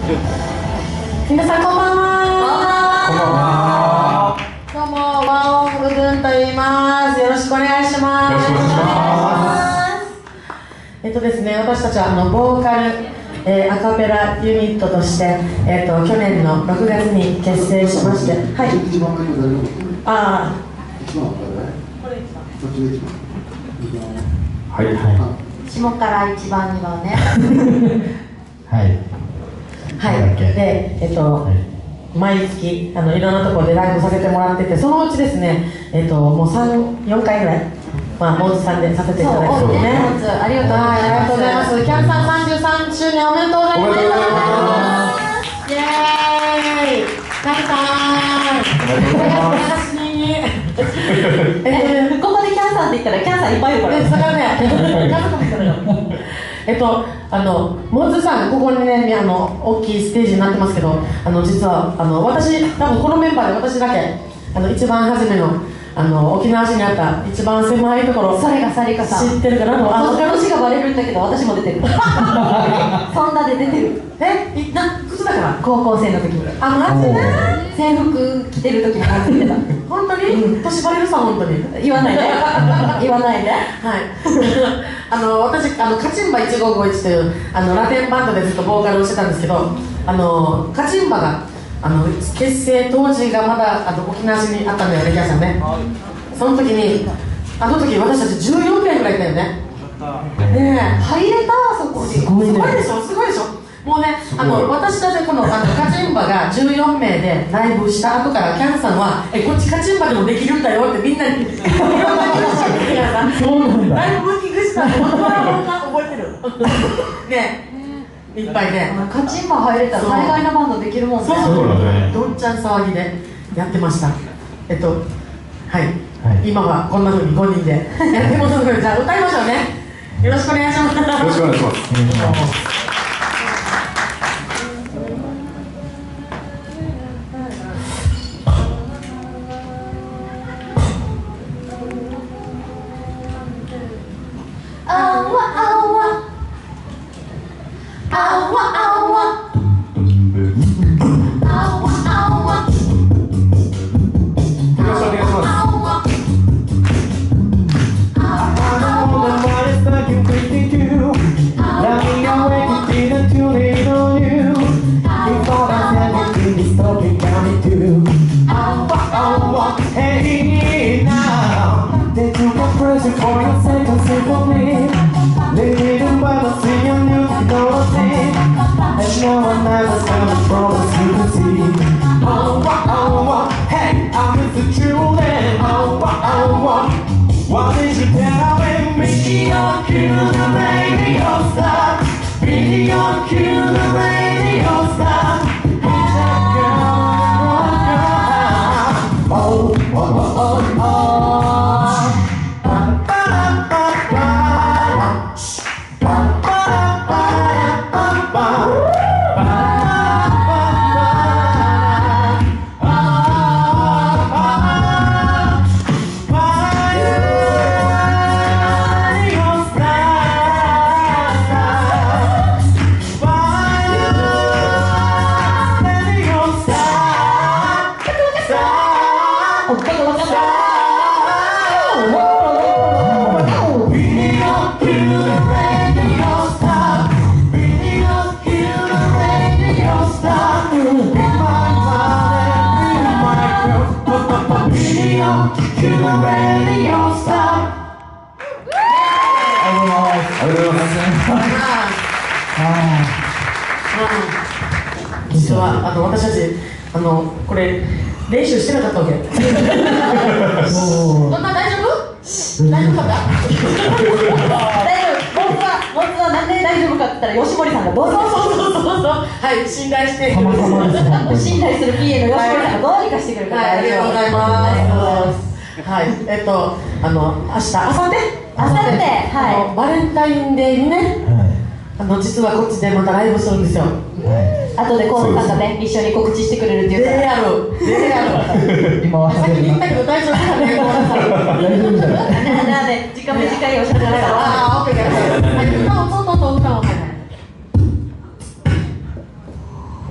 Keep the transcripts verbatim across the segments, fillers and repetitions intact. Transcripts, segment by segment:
皆さんこんばんは。どうもワオンウドゥンと言います。よろしくお願いします。よろしくお願いします。えっとですね、私たちはあのボーカル、えー、アカペラユニットとして、えー、と去年のろくがつに結成しまして、はい。一番目の誰の？ああ。一番誰？これ一番。こっちが一番。はいはい。下から一番二番ね。はい。はい、で、えっと、はい、毎月あのいろんなところでライブさせてもらってて、そのうちですね、えっと、もうさん、よんかいぐらい、まあ、モーズさんでさせていただいてね、ありがとうございます。キャンさんさんじゅうさんしゅうねんおめでとうございます。イエーイ、キャンさん、えー、ここでキャンさんって言ったらキャンさんいっぱいいるから、それからね、キャンさんも言ったらよ。えっと、あのモズさん、ここにね、あの大きいステージになってますけど、あの実はあの私、多分このメンバーで私だけあの一番初めの、あの沖縄市にあった一番狭いところ、それがサリカさん知ってるかな。あの他の市がバレるんだけど、私も出てる。そんなで出てる。え、いな、靴だから。高校生の時に。あ、マジで制服着てる時に感じてた。本当に、うん、年バレるさ、本当に言わないで。言わないで。はい。あの私、あのカチンバいちごーごいちというあのラテンバンドでずっとボーカルをしてたんですけど、あのカチンバがあの結成当時がまだあの沖縄市にあったんだよね、キャンさんね。その時に、あの時私たちじゅうよんめいぐらいいたよね。ねえ、入れた、そこに。すごいね。すごいでしょ、すごいでしょ。もうね、あの私たちこのあのカチンバがじゅうよんめいでライブした後からキャンさんは「え、こっちカチンバでもできるんだよ」ってみんなにいろんな話をしてキャンさんライブブーキングしたの本当は覚えてるねえ、いっぱいね、カチンバ入れたら海外のバンドできるもんね。そうそう、どんちゃん騒ぎでやってました。えっとはい、はい、今はこんなふうにごにんでやってますので、じゃあ歌いましょうね。よろしくお願いします。よろしくお願いします。実はあの私たちあのこれ練習してなかったわけ。そんな大丈夫？大丈夫かった？大丈夫。僕は僕はなんで大丈夫かって言ったら吉森さんがどうぞ。そうそうそうそうそう。はい、信頼して信頼する ピーエー の吉森さんがどうにかしてくれるから。ありがとうございます。はい、えっとあの明日、明後日、明後日、はい、バレンタインデーにね、あの実はこっちでまたライブするんですよ。後で河野さんがね、一緒に告知してくれるっていうから。でやる、でやる。今さっき言ったけど大丈夫かね、河野さん。大丈夫じゃない。なので、時間短いおしゃべりだから。ああ、オッケー、オッケー。歌を、そうそうそう、歌を。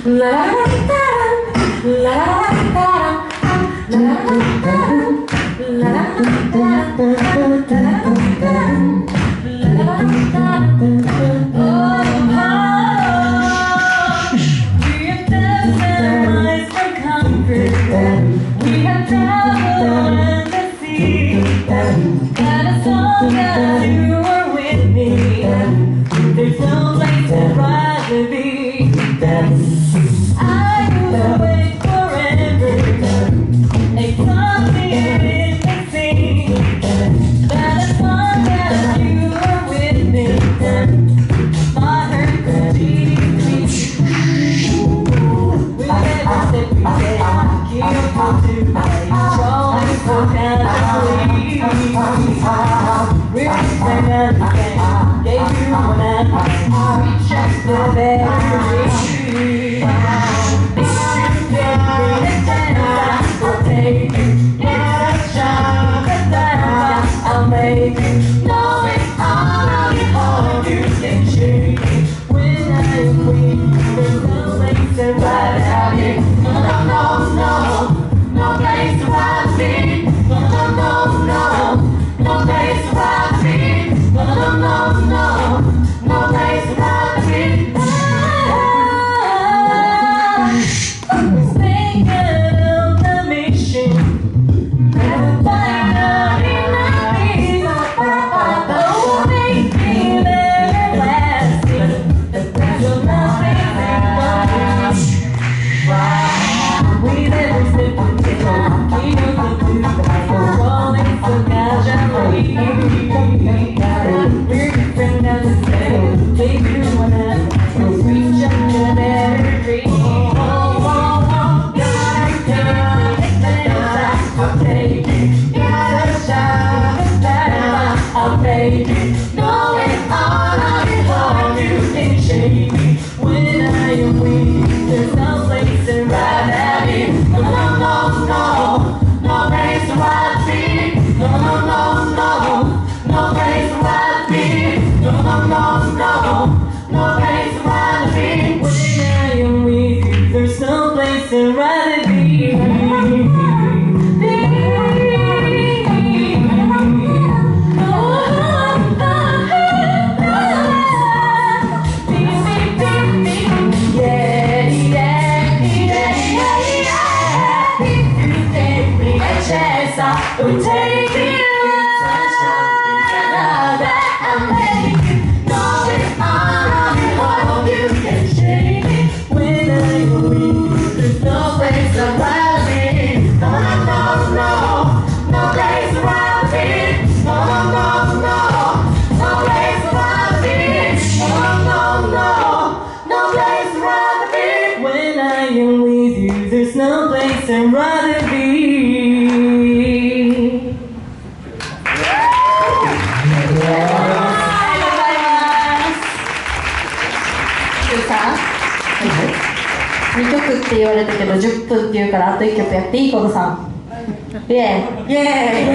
にきょくって言われたけどじゅっぷんって言うからあといっきょくやっていいことさんイエーイイエーイイエーイ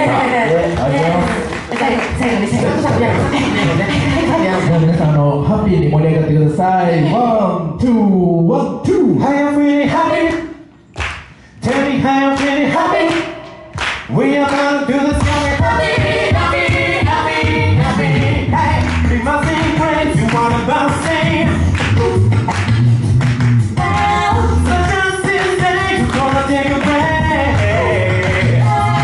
最後に最後に皆さんあのハッピーに盛り上がってください。ワン、ツー、ワン、ツー。 How you feeling happy? Tell me how you feeling happy? We are gonna do this happy, happy, happy, happy. Hey, we must be friends. You wanna bounce, sing? So just this day, we're gonna take a break.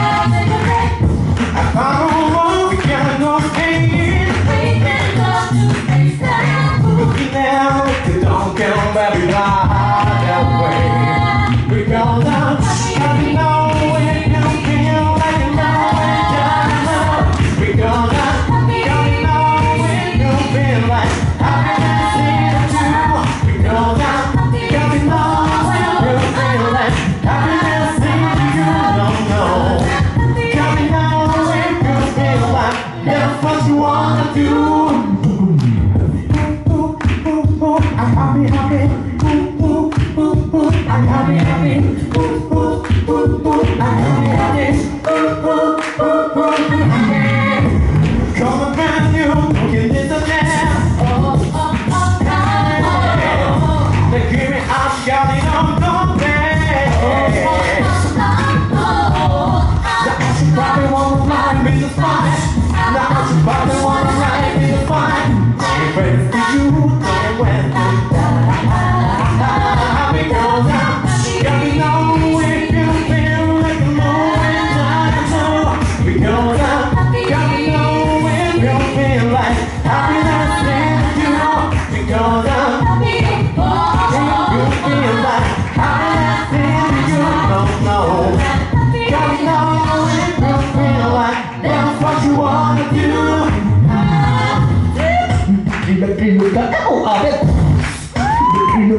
I follow, we gotta go skating. We can go to space now. Looking out, don't come back, we ride that way. We go down, I know when you feel like a man. We go down, I know when you feel like happiness is true. We go down, I know when you feel like happiness is you. Don't know. I know when you feel like that's what you wanna do. I'm happy, happy.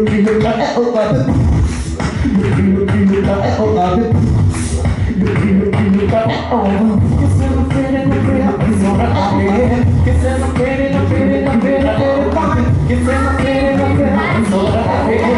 Get